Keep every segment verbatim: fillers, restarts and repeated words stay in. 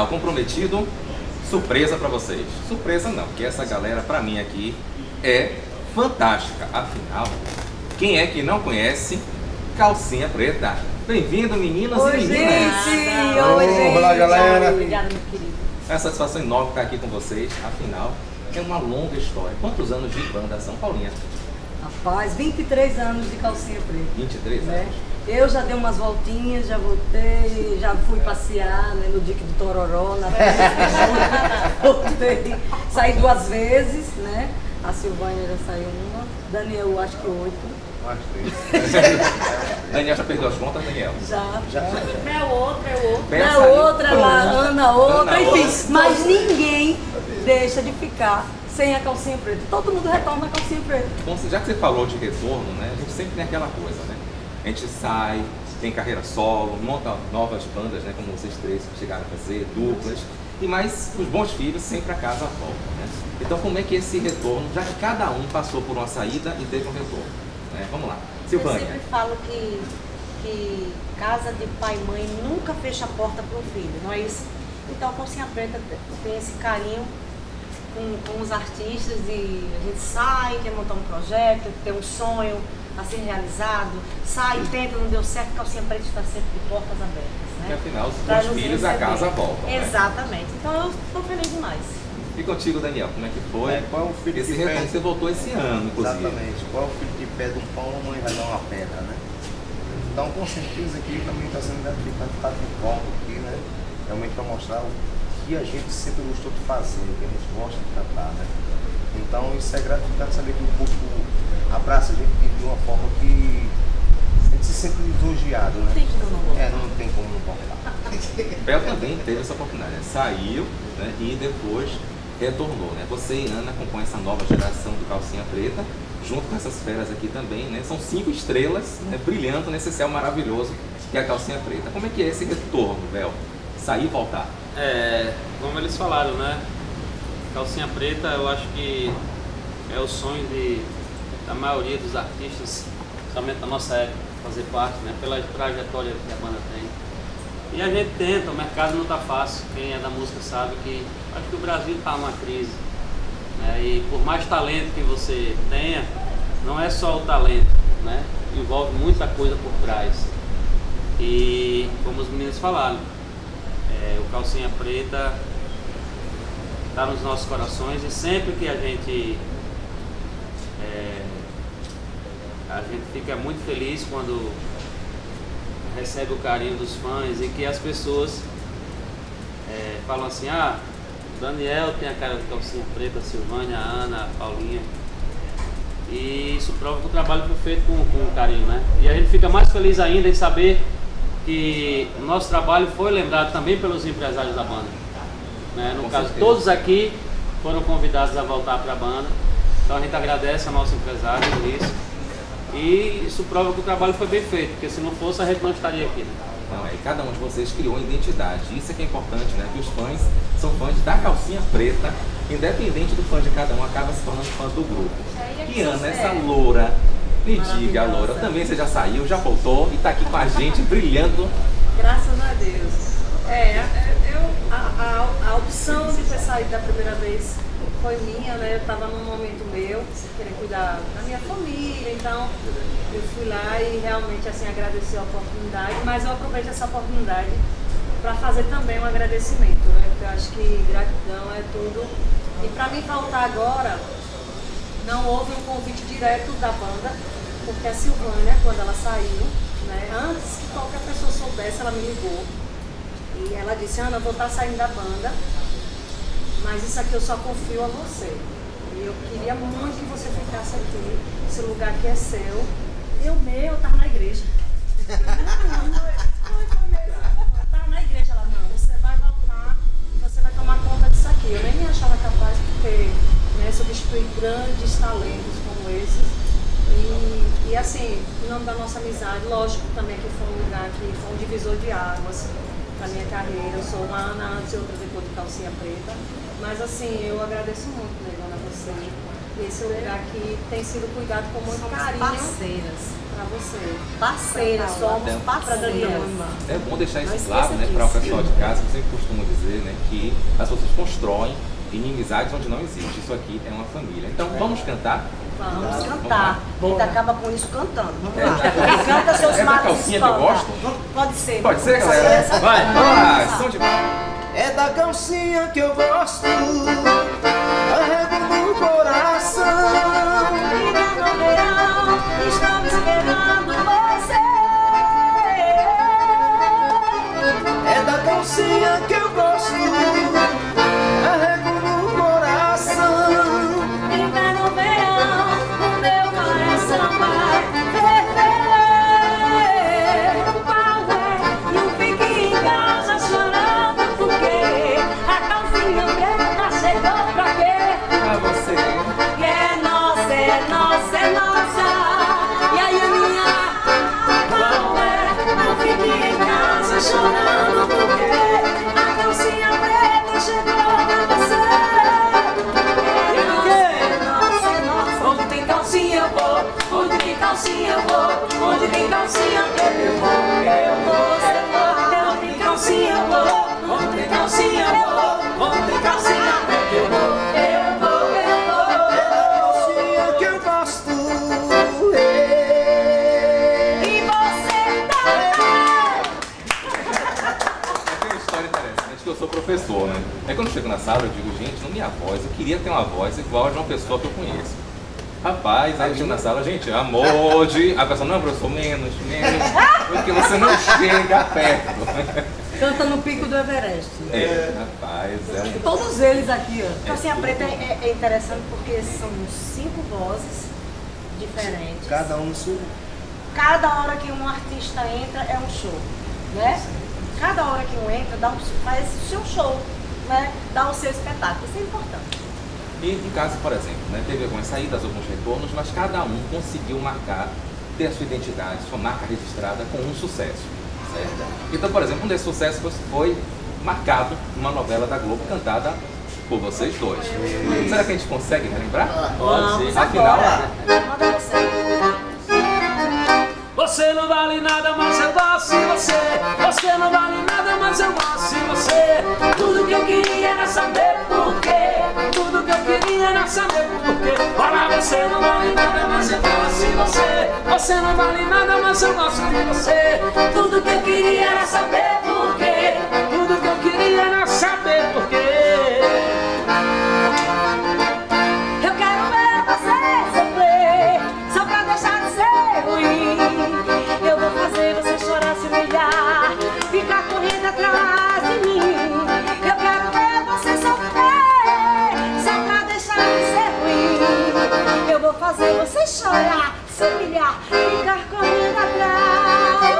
final, comprometido, surpresa pra vocês. Surpresa não, porque essa galera pra mim aqui é fantástica. Afinal, quem é que não conhece Calcinha Preta? Bem-vindo, meninos Oi, e meninas! Gente. Oi, gente! Olá, galera! Obrigada, meu querido. É uma satisfação enorme estar aqui com vocês. Afinal, é uma longa história. Quantos anos de banda são, Paulinha? Rapaz, vinte e três anos de Calcinha Preta. vinte e três né? anos. Eu já dei umas voltinhas, já voltei, já fui passear, né, no dique do Tororó, na voltei, saí duas vezes, né? A Silvânia já saiu uma, Daniel acho que oito. Mais três. Daniel já perdeu as contas, Daniel? Já. Já, já. Não é outra, é outra. Peça Na aí. outra, lá, Ana outra, Ana enfim. outra. Mas ninguém deixa de ficar sem a calcinha preta. Todo mundo retorna a calcinha preta. Bom, já que você falou de retorno, né? A gente sempre tem aquela coisa, né? A gente sai, tem carreira solo, monta novas bandas, né? Como vocês três que chegaram a fazer, duplas. E mais os bons filhos sempre a casa volta, né? Então como é que é esse retorno, já que cada um passou por uma saída e teve um retorno, né? Vamos lá. Eu Silvânia. sempre falo que, que casa de pai e mãe nunca fecha a porta para o filho, não é isso? Então a Calcinha Preta tem esse carinho com, com os artistas e a gente sai, quer montar um projeto, tem um sonho a ser realizado, sai, tenta, não deu certo, Calcinha Preta está sempre de portas abertas, Porque né? afinal os Pra bons nos filhos a receber. casa voltam, né? Exatamente. Então eu estou feliz demais. E contigo, Daniel, como é que foi? É, qual é o filho esse que retorno pede? você voltou esse ano, inclusive. Exatamente. Qual é o filho que pede um pão, a mãe vai dar uma pedra, né? Então, com certeza aqui também está sendo gratificante estar de volta aqui, né? Realmente para mostrar o que a gente sempre gostou de fazer, o que a gente gosta de cantar, né? Então, isso é gratificante saber que o público abraça a gente de uma forma que a gente se sente lisonjeado, né? Tem que não gostar. É, não tem como não voltar. Bel também teve essa oportunidade, né? Saiu, né? E depois retornou, né? Você e Ana compõem essa nova geração do Calcinha Preta, junto com essas feras aqui também, né? São cinco estrelas, né? Brilhando nesse céu maravilhoso que é a Calcinha Preta. Como é que é esse retorno, Bel? Sair e voltar? É, como eles falaram, né? Calcinha Preta, eu acho que é o sonho de, da maioria dos artistas, somente da nossa época, fazer parte, né? Pela trajetória que a banda tem. E a gente tenta, o mercado não está fácil. Quem é da música sabe que acho que o Brasil está numa crise, né? E por mais talento que você tenha, não é só o talento, né? Envolve muita coisa por trás. E como os meninos falaram, é, o Calcinha Preta está nos nossos corações e sempre que a gente é, a gente fica muito feliz quando recebe o carinho dos fãs e que as pessoas é, falam assim, ah, o Daniel tem a cara de Calcinha Preta, a Silvânia, a Ana, a Paulinha. E isso prova que o trabalho foi feito com, com carinho, né? E a gente fica mais feliz ainda em saber que o nosso trabalho foi lembrado também pelos empresários da banda, né? No Com caso, certeza. todos aqui foram convidados a voltar para a banda. Então a gente agradece ao nosso empresário por isso. E isso prova que o trabalho foi bem feito, porque se não fosse a gente não estaria aqui, né? Não, é, cada um de vocês criou uma identidade. Isso é que é importante, né? Que os fãs são fãs da Calcinha Preta, independente do fã de cada um, acaba se tornando fã do grupo. E Ana, essa loura, me diga, loura, também você já saiu, já voltou e tá aqui com a gente, brilhando. Graças a Deus. É, eu, a, a, a opção de ter saído da primeira vez foi minha, né? Eu estava num momento meu, querer cuidar da minha família, então eu fui lá e realmente assim agradeci a oportunidade, mas eu aproveito essa oportunidade para fazer também um agradecimento, né? Porque eu acho que gratidão é tudo. E para mim faltar agora, não houve um convite direto da banda, porque a Silvânia, quando ela saiu, né, antes que qualquer pessoa soubesse, ela me ligou. E ela disse, Ana, eu vou estar saindo da banda, mas isso aqui eu só confio a você. E eu queria muito que você ficasse aqui, esse lugar aqui é seu. Eu meu, eu tava na igreja. Não, não foi, foi, foi mesmo. Eu tava na igreja, ela, não, você vai voltar e você vai tomar conta disso aqui. Eu nem me achava capaz de ter, né, substituir grandes talentos como esses. E, e assim, em nome da nossa amizade, lógico também que foi um lugar que foi um divisor de águas na minha carreira. Eu sou uma Ana antes e outra depois de Calcinha Preta. Mas assim, eu agradeço muito, Negona, a você. Esse lugar aqui tem sido cuidado com muito Somos carinho parceiras. pra você. Parceiras, Pra Paula. somos Então, parceiras. É bom deixar isso Não claro, esqueça né, para o disso. pessoal de casa, que eu sempre costumo dizer, né, que as pessoas constroem inimizades onde não existe. Isso aqui é uma família. Então vamos cantar? Vamos Vamos cantar. A gente acaba com isso cantando. Vamos lá. É. Quem canta seus É da males calcinha que eu espanta. gosto? Pode ser. Pode ser, Vamos galera? essa- Vai, vamos lá, som de É da calcinha que eu gosto, carrego no coração. Liga no verão, estamos esperando você. É da calcinha que eu gosto, carrego no coração. Liga no verão, o meu coração vai ferver. Qual é? Não fique em casa chorando porque a calcinha preta chegou pra quê? pra você. Que é nossa, é nossa, é nossa. E aí, minha, qual é? Não fique em casa chorando porque a calcinha preta chegou pra você. É nossa, é nossa. Onde tem calcinha eu vou, onde tem calcinha eu vou, onde tem calcinha eu vou, eu vou, eu vou. Onde tem calcinha eu vou, onde tem calcinha eu vou, onde tem calcinha eu vou, eu vou, eu vou. É da calcinha que eu gosto. E você também! Tem uma história interessante que eu sou professor, né? Aí quando eu chego na sala eu digo, gente, não minha voz, eu queria ter uma voz igual a de uma pessoa que eu conheço. Rapaz, aí eu chego na sala, gente, amor de... A pessoa, não, professor, menos, menos, porque você não chega perto. Canta no pico do Everest. É, rapaz, é um... Todos eles aqui, ó. Calcinha preta é, é interessante porque são cinco vozes diferentes. Cada um no seu. Cada hora que um artista entra é um show, né? Cada hora que um entra dá um, faz o seu show, né? Dá o seu espetáculo. Isso é importante. E em caso, por exemplo, né, teve algumas saídas, alguns retornos, mas cada um conseguiu marcar, ter a sua identidade, sua marca registrada com um sucesso, certo? Então, por exemplo, um desses sucessos foi, foi marcado numa novela da Globo cantada por vocês dois. Será que a gente consegue relembrar? Pode ser. Afinal, Manda você. Você não vale nada, mas eu gosto de você. Você não vale nada, mas eu gosto de você. Tudo que eu queria era saber por quê. Tudo que eu queria era saber por quê. Olha, você não vale nada, mas eu gosto de você. Você não vale nada, mas eu gosto de você. Tudo que eu queria era saber por quê. Tudo que eu queria era saber por quê. Eu quero ver você sofrer, só pra deixar de ser ruim. Eu vou fazer você chorar, se humilhar, ficar correndo atrás de mim. Eu quero ver você sofrer, só pra deixar de ser ruim. Eu vou fazer você chorar, se humilhar, ficar correndo atrás.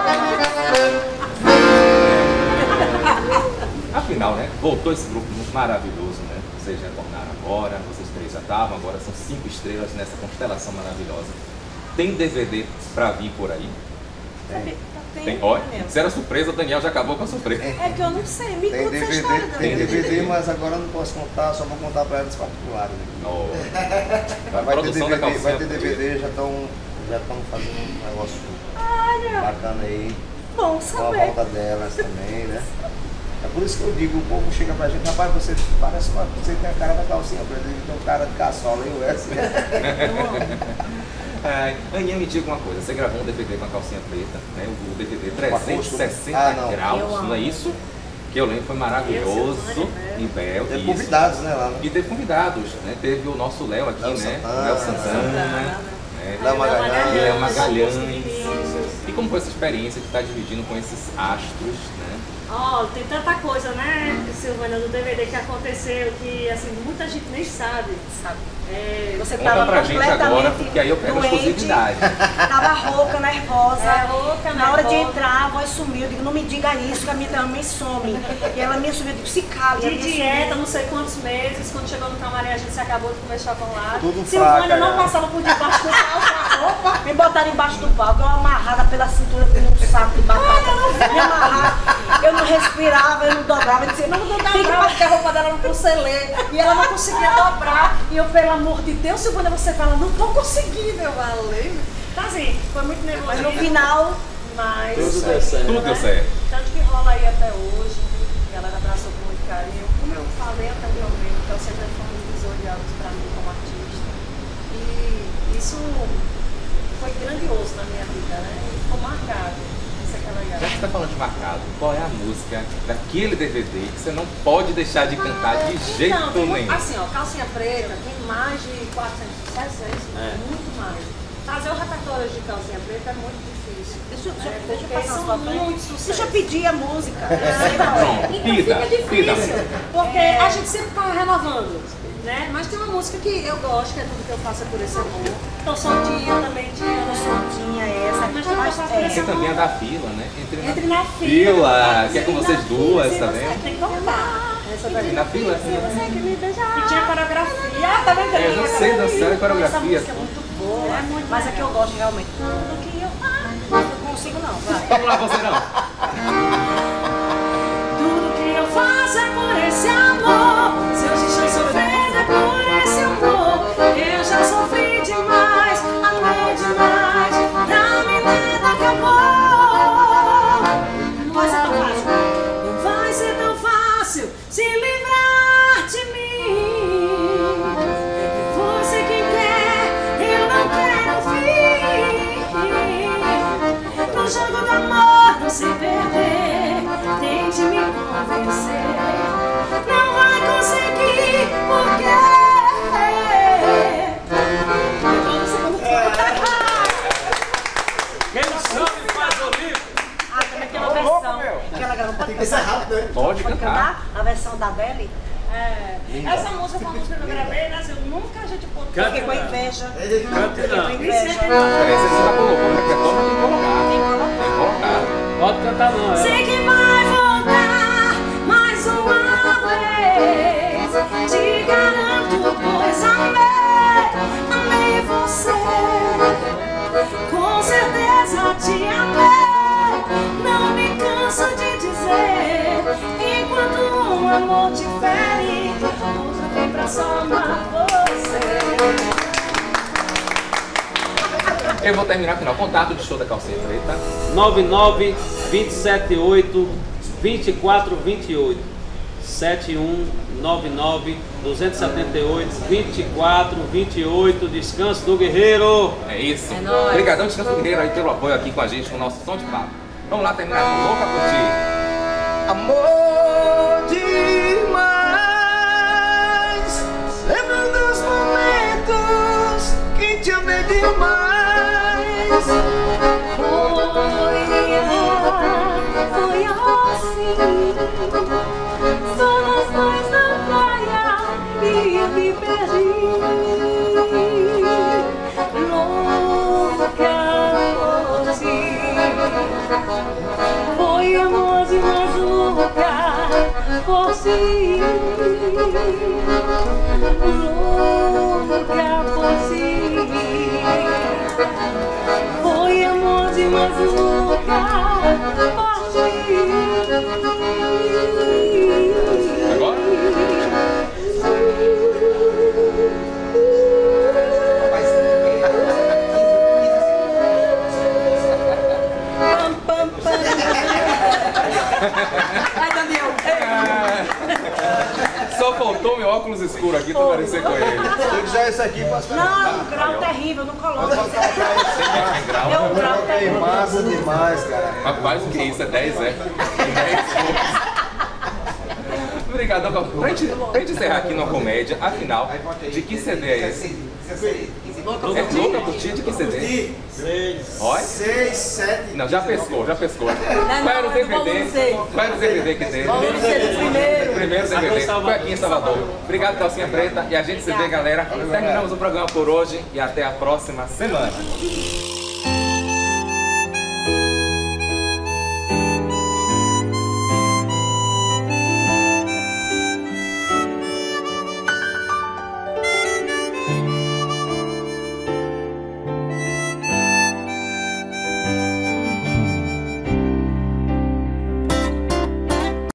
afinal, né, voltou esse grupo maravilhoso, né? Vocês retornaram agora, vocês três já estavam, agora são cinco estrelas nessa constelação maravilhosa. Tem D V D pra vir por aí? Tem, Tem, olha, Daniel. se era surpresa, o Daniel já acabou com a surpresa. É que eu não sei, me Tem conta essa D V história, D, tem Daniel. D V D, mas agora eu não posso contar, só vou contar para elas particulares. Né? Oh. Vai, A vai ter produção da D V D, vai ter calcinha. D V D, já estão já estão fazendo um negócio Olha, bacana aí, bom com a saber. volta delas também, né? É por isso que eu digo, o povo chega pra gente, rapaz, você parece uma, você tem a cara da calcinha preta, ele tem um cara de caçola, e o Wesley. Ai, Aninha, me diga uma coisa, você gravou um D V D com a calcinha preta, né? O D V D trezentos e sessenta Ah, não. graus, Eu amo. não é isso? Que eu lembro, foi maravilhoso, em Bel, Tem isso. convidados, né, lá, né? E teve convidados, né? Teve o nosso Léo aqui, Léo né? Santana. Léo Santana, né? Léo Magalhães. Léo Magalhães. E como foi essa experiência de estar dividindo com esses astros, né? Ó, tem tanta coisa, né, Silvana, do D V D que aconteceu que, assim, muita gente nem sabe. Sabe? É, Você Conta tava pra gente completamente agora, porque aí eu pego a doente, exclusividade. Tava rouca, nervosa. É, rouca, Na hora de nervosa. entrar, a voz sumiu. Eu digo, não me diga isso, que a minha também some. E ela me sumiu, eu digo, se cala. E a de minha dieta, sumiu. não sei quantos meses, quando chegou no camarim a gente se acabou de comer chocolate. Tudo Silvânia fraca, não né? passava por debaixo do pau pra roupa, me botaram embaixo do palco, eu amarrada pela cintura com um saco de batata. Me amarrava, eu não respirava, eu não dobrava, eu dizia, não, não dá pra porque a roupa dela não conselei. E ela não conseguia dobrar. E eu, pelo amor de Deus, Silvânia, você fala, não tô conseguindo, eu falei. Então assim, foi muito nervoso. Mas no final, mas. Tudo deu certo. Tudo deu certo. Tanto que rola aí até hoje, a galera abraçou com muito carinho. Como eu falei anteriormente, então sempre foi um divisor de águas pra mim como artista. E isso foi grandioso na minha vida, né? E ficou marcado. Isso é que é legal. Já que você está falando de marcado, qual é a música daquele D V D que você não pode deixar de cantar de jeito Então, tem muito- nenhum? assim, ó, Calcinha Preta tem mais de quatrocentos sucessos, é isso? É. Muito mais. Fazer o repertório de Calcinha Preta é muito difícil. Deixa, eu- deixa, É, eu- deixa eu porque passar são na sua frente. muito sucessos. Deixa eu pedir a música. Pronto, Então pida, fica difícil, pida. porque a gente sempre tá renovando, né? Mas tem uma música que eu gosto, que é Tudo Que Eu Faço É Por Esse Amor. Tô soltinha também, tinha, né? Soltinha essa. Mas Tudo Que Eu Faço É Por Esse Você Amor. também é da fila, né? Entre na, Entre na fila, que é com Sim, vocês na duas, fila, tá sim, vendo? Você tem que tocar. Essa E daí. na fila, Se assim, você que me beijar. E tinha coreografia. Ah, tá vendo? Eu já sei dançar e Essa coreografia. música é muito boa. É muito mas legal. a que eu gosto realmente. Tudo que eu faço. Não consigo não, vai. Vamos lá, você não. Tudo que eu faço é por esse amor. Se eu estou sofrendo é por esse amor. Eu já sofri demais, amei demais. Pra mim nada acabou. Não vai ser tão fácil. Não vai ser tão fácil se livrar de mim. Você quem quer, eu não quero fim. No jogo do amor não se perder, tente me convencer. Não vai conseguir, porque Quem não sabe faz o livro. Ah, também tem uma Ô, louco, versão meu. que ela gravou. Pode Tem que ser cantar? rápido, né? Pode Pode cantar. cantar? A versão da Adele? É, essa música foi uma música que eu gravei, né? Eu nunca a gente pôde. Eu fiquei com Canta não. inveja. Cante Fiquei com não. inveja. Peraí, você já colocou no repertório, tem que colocar. Tem que colocar. Tem que colocar. Pode cantar não, é. Sei que vai voltar mais uma vez. Te garanto, pois amei, amei você. Com certeza te amei. Não me canso de dizer. Enquanto um amor te fere, outro vem pra só amar você. Eu vou terminar final. Contato de show da Calcinha Preta. nove nove, dois sete oito, dois quatro dois oito. sete um nove nove, dois sete oito, dois quatro dois oito. Descanso do Guerreiro. É isso. É nóis. Obrigadão, Descanso Guerreiro, aí pelo apoio aqui com a gente, com o nosso som de papo. Vamos lá terminar com Louca por Ti. Amor demais, lembro dos momentos que te amei demais. Foi assim, só nós dois na praia e eu me perdi. Louca por ti, foi amor demais, louca por ti. Louca por ti, foi amor demais, louca por ti. Agora? Pam, pam, pam. Ai, Daniel. Só faltou meu óculos escuro aqui pra parecer com ele. Se eu quiser isso aqui, posso Não, grau terrível, não coloca. Tem grau. É um grau É terrível. massa demais, cara. Rapaz, o que é isso? É dez, é? dez pontos. Obrigadão. Pra gente, pra gente encerrar aqui numa comédia, afinal, de que C D é esse? É Louca por Ti? De que C D? Olha. Seis, sete. Não, já pescou, já pescou. Qual era o D V D? Qual era o D V D que teve? Vamos ser o primeiro. Primeiro D V D, foi aqui em Salvador. Obrigado, Calcinha Preta. E a gente se vê, galera. Terminamos o programa por hoje e até a próxima semana.